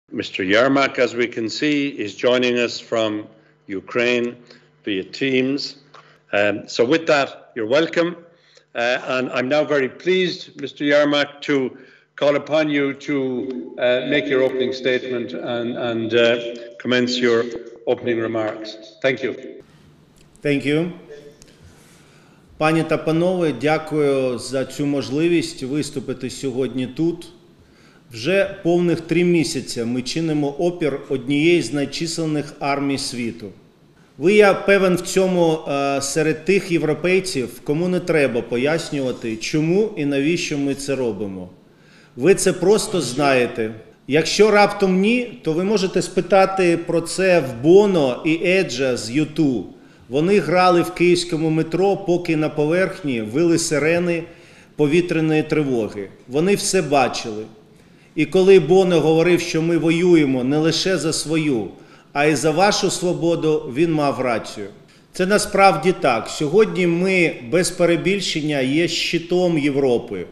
Mr. Yermak, as we can see, is joining us from Ukraine via Teams. So with that, you're welcome. And I'm now very pleased, Mr. Yermak, to call upon you to make your opening statement and commence your opening remarks. Thank you. Thank you. Пані та панове, дякую за цю можливість виступити сьогодні тут. Вже повних 3 місяці ми чинимо опір однієї з найчисленних армій світу. Ви, я певен, в цьому серед тих європейців, кому не треба пояснювати, чому і навіщо ми це робимо. Ви це просто знаєте. Якщо раптом ні, то ви можете спитати про це в Боно і Еджа з U2. Вони грали в київському метро, поки на поверхні вили сирени повітряної тривоги. Вони все бачили. І коли Боно говорив, що ми воюємо не лише за свою, а й за вашу свободу, він мав рацію. Це насправді так. Сьогодні ми, без перебільшення, є щитом Європи.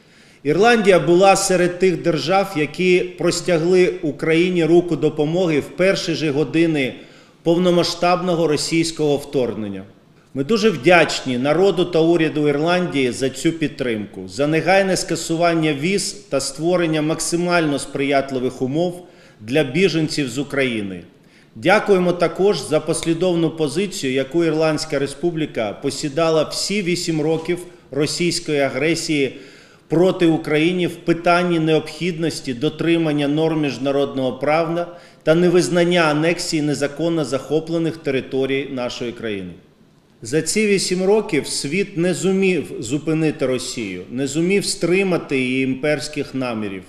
Ірландія була серед тих держав, які простягли Україні руку допомоги в перші ж години повномасштабного російського вторгнення. Ми дуже вдячні народу та уряду Ірландії за цю підтримку, за негайне скасування віз та створення максимально сприятливих умов для біженців з України. Дякуємо також за послідовну позицію, яку Ірландська Республіка посідала всі 8 років російської агресії проти України в питанні необхідності дотримання норм міжнародного права та невизнання анексії незаконно захоплених територій нашої країни. За ці 8 років світ не зумів зупинити Росію, не зумів стримати її імперських намірів.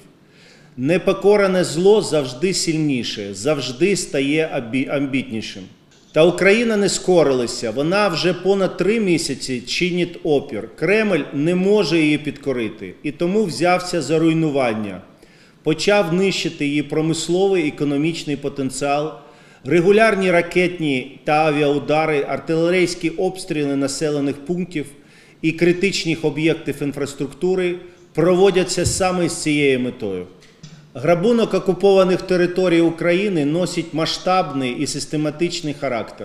Непокоране зло завжди сильніше, завжди стає амбітнішим. Та Україна не скорилася, вона вже понад 3 місяці чинить опір. Кремль не може її підкорити і тому взявся за руйнування. Почав нищити її промисловий і економічний потенціал, регулярні ракетні та авіаудари, артилерійські обстріли населених пунктів і критичних об'єктів інфраструктури проводяться саме з цією метою. Грабунок окупованих територій України носить масштабний і систематичний характер.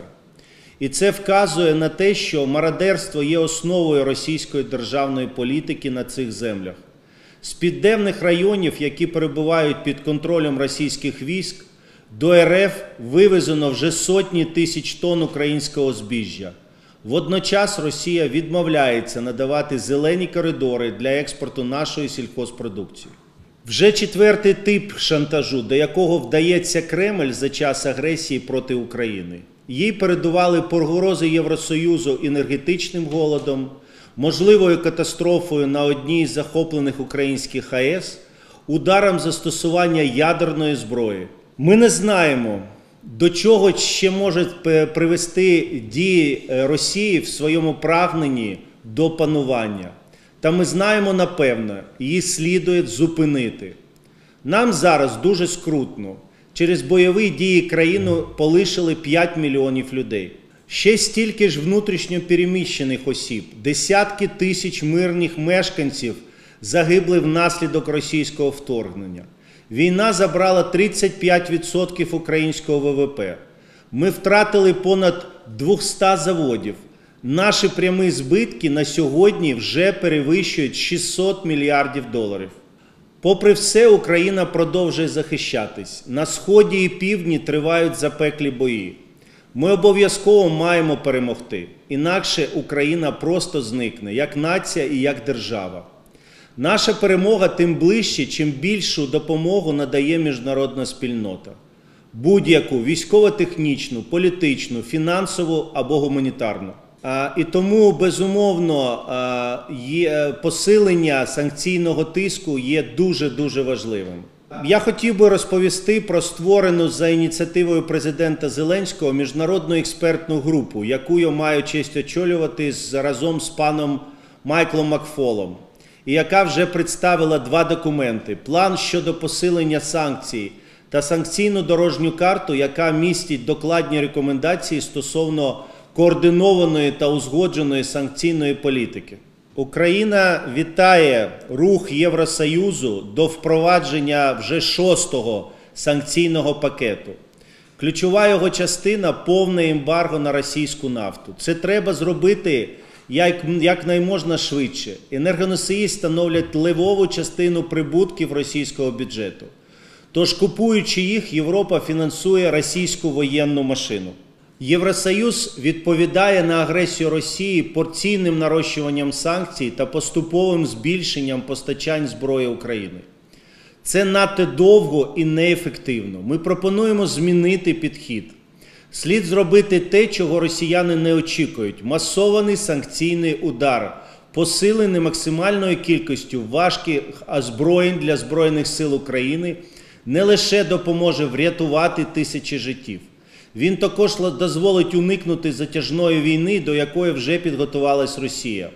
І це вказує на те, що мародерство є основою російської державної політики на цих землях. З підденних районів, які перебувають під контролем російських військ, до РФ вивезено вже сотні тисяч тонн українського збіжжя. Водночас Росія відмовляється надавати зелені коридори для експорту нашої сільхозпродукції. Вже 4-й тип шантажу, до якого вдається Кремль за час агресії проти України. Їй передували погрози Євросоюзу енергетичним голодом, можливою катастрофою на одній з захоплених українських АЕС, ударом застосування ядерної зброї. Ми не знаємо, до чого ще можуть привести дії Росії в своєму прагненні до панування. Та ми знаємо напевно, її слідує зупинити. Нам зараз дуже скрутно. Через бойові дії країну полишили 5 мільйонів людей. Ще стільки ж внутрішньо переміщених осіб, десятки тисяч мирних мешканців загибли внаслідок російського вторгнення. Війна забрала 35% українського ВВП. Ми втратили понад 200 заводів. Наші прямі збитки на сьогодні вже перевищують 600 мільярдів доларів. Попри все, Україна продовжує захищатись. На Сході і Півдні тривають запеклі бої. Ми обов'язково маємо перемогти. Інакше Україна просто зникне, як нація і як держава. Наша перемога тим ближче, чим більшу допомогу надає міжнародна спільнота. Будь-яку військово-технічну, політичну, фінансову або гуманітарну. І тому, безумовно, посилення санкційного тиску є дуже-дуже важливим. Я хотів би розповісти про створену за ініціативою президента Зеленського міжнародну експертну групу, яку я маю честь очолювати разом з паном Майклом Макфолом, і яка вже представила 2 документи. План щодо посилення санкцій та санкційну дорожню карту, яка містить докладні рекомендації стосовно координованої та узгодженої санкційної політики. Україна вітає рух Євросоюзу до впровадження вже 6-го санкційного пакету. Ключова його частина – повне ембарго на російську нафту. Це треба зробити якнайможна швидше. Енергоносії становлять левову частину прибутків російського бюджету. Тож, купуючи їх, Європа фінансує російську воєнну машину. Євросоюз відповідає на агресію Росії порційним нарощуванням санкцій та поступовим збільшенням постачань зброї України. Це надто довго і неефективно. Ми пропонуємо змінити підхід. Слід зробити те, чого росіяни не очікують – масований санкційний удар, посилений максимальною кількістю важких озброєнь для Збройних сил України, не лише допоможе врятувати тисячі життів. Він також дозволить уникнути затяжної війни, до якої вже підготувалась Росія.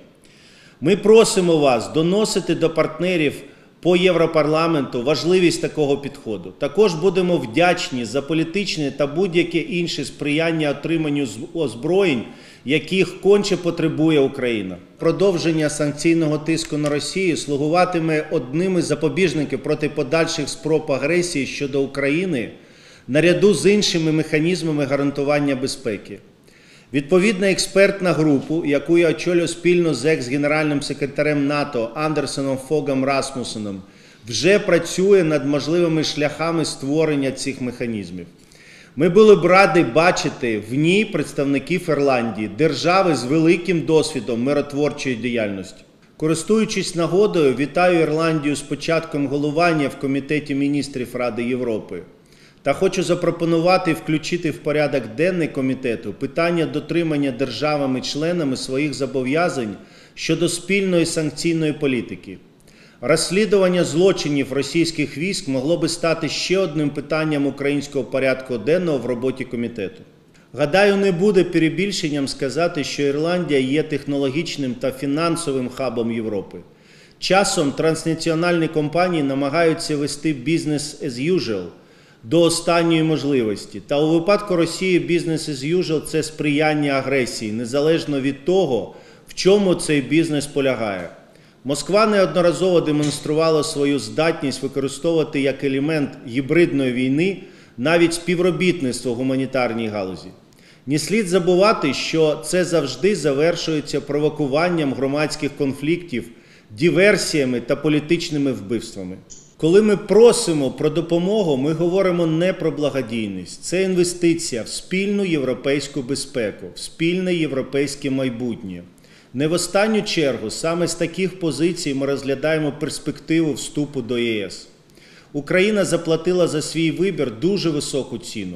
Ми просимо вас доносити до партнерів по Європарламенту важливість такого підходу. Також будемо вдячні за політичне та будь-яке інше сприяння отриманню озброєнь, яких конче потребує Україна. Продовження санкційного тиску на Росію слугуватиме одним із запобіжників проти подальших спроб агресії щодо України, наряду з іншими механізмами гарантування безпеки. Відповідна експертна група, яку я очолюю спільно з екс-генеральним секретарем НАТО Андерсоном Фогом Расмусеном, вже працює над можливими шляхами створення цих механізмів. Ми були б раді бачити в ній представників Ірландії, держави з великим досвідом миротворчої діяльності. Користуючись нагодою, вітаю Ірландію з початком головування в Комітеті міністрів Ради Європи. Та хочу запропонувати включити в порядок денний комітету питання дотримання державами-членами своїх зобов'язань щодо спільної санкційної політики. Розслідування злочинів російських військ могло би стати ще одним питанням українського порядку денного в роботі комітету. Гадаю, не буде перебільшенням сказати, що Ірландія є технологічним та фінансовим хабом Європи. Часом транснаціональні компанії намагаються вести бізнес as usual до останньої можливості. Та у випадку Росії бізнес as usual – це сприяння агресії, незалежно від того, в чому цей бізнес полягає. Москва неодноразово демонструвала свою здатність використовувати як елемент гібридної війни навіть співробітництво в гуманітарній галузі. Не слід забувати, що це завжди завершується провокуванням громадських конфліктів, диверсіями та політичними вбивствами. Коли ми просимо про допомогу, ми говоримо не про благодійність. Це інвестиція в спільну європейську безпеку, в спільне європейське майбутнє. Не в останню чергу, саме з таких позицій ми розглядаємо перспективу вступу до ЄС. Україна заплатила за свій вибір дуже високу ціну.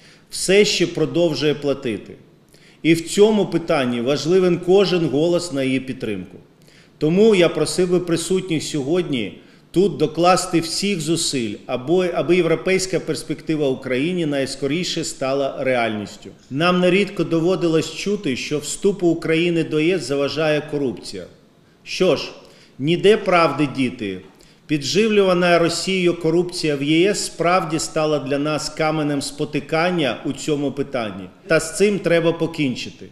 Все ще продовжує платити. І в цьому питанні важливий кожен голос на її підтримку. Тому я просив би присутніх сьогодні тут докласти всіх зусиль, аби європейська перспектива Україні найскоріше стала реальністю. Нам нерідко доводилось чути, що вступу України до ЄС заважає корупція. Що ж, ніде правди діти. Підживлювана Росією корупція в ЄС справді стала для нас каменем спотикання у цьому питанні. Та з цим треба покінчити.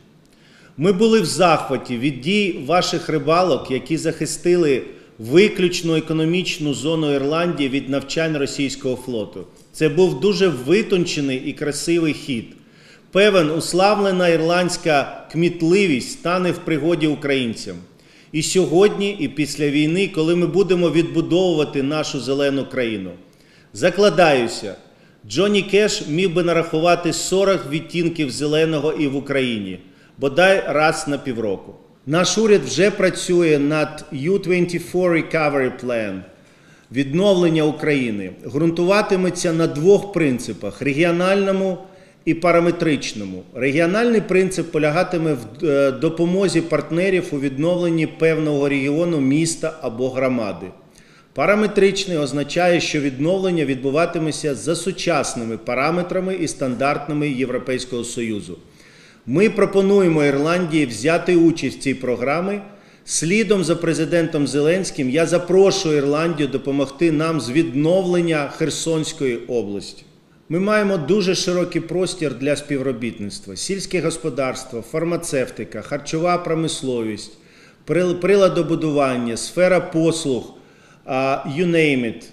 Ми були в захваті від дій ваших рибалок, які захистили виключно економічну зону Ірландії від навчань російського флоту. Це був дуже витончений і красивий хід. Певен, уславлена ірландська кмітливість стане в пригоді українцям. І сьогодні, і після війни, коли ми будемо відбудовувати нашу зелену країну. Закладаюся, Джонні Кеш міг би нарахувати 40 відтінків зеленого і в Україні, бодай раз на півроку. Наш уряд вже працює над U24 Recovery Plan – відновлення України. Ґрунтуватиметься на двох принципах – регіональному і параметричному. Регіональний принцип полягатиме в допомозі партнерів у відновленні певного регіону, міста або громади. Параметричний означає, що відновлення відбуватиметься за сучасними параметрами і стандартами Європейського Союзу. Ми пропонуємо Ірландії взяти участь в цій програмі. Слідом за президентом Зеленським я запрошую Ірландію допомогти нам з відновлення Херсонської області. Ми маємо дуже широкий простір для співробітництва. Сільське господарство, фармацевтика, харчова промисловість, приладобудування, сфера послуг, you name it.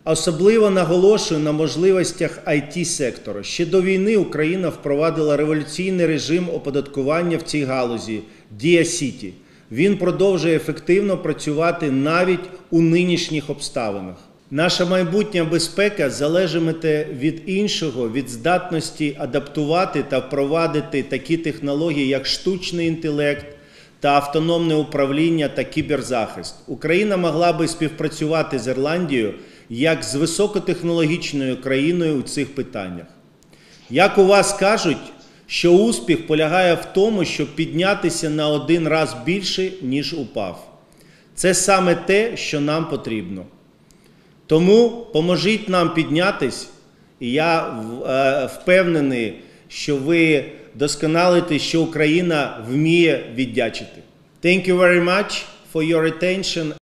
Особливо наголошую на можливостях IT-сектору. Ще до війни Україна впровадила революційний режим оподаткування в цій галузі – Dia City. Він продовжує ефективно працювати навіть у нинішніх обставинах. Наша майбутня безпека залежатиме від іншого, від здатності адаптувати та впровадити такі технології, як штучний інтелект та автономне управління та кіберзахист. Україна могла би співпрацювати з Ірландією як з високотехнологічною країною у цих питаннях. Як у вас кажуть, що успіх полягає в тому, щоб піднятися на один раз більше, ніж упав. Це саме те, що нам потрібно. Тому поможіть нам піднятись, і я впевнений, що ви досконалите, що Україна вміє віддячити. Thank you very much for your attention.